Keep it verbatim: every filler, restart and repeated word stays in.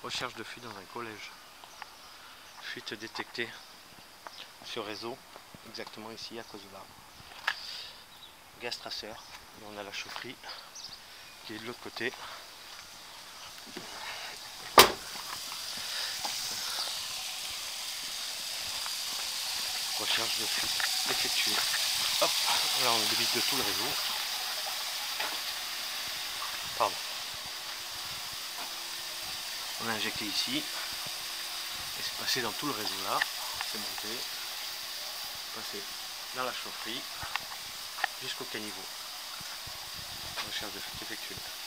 Recherche de fuite dans un collège. Fuite détectée sur réseau, exactement ici à cause de l'arbre. Gaz traceur, et on a la chaufferie qui est de l'autre côté. Recherche de fuite effectuée. Hop, là on débite de tout le réseau. Pardon. On a injecté ici et c'est passé dans tout le réseau là. C'est monté, passé dans la chaufferie jusqu'au caniveau. Recherche de fuite effectuée.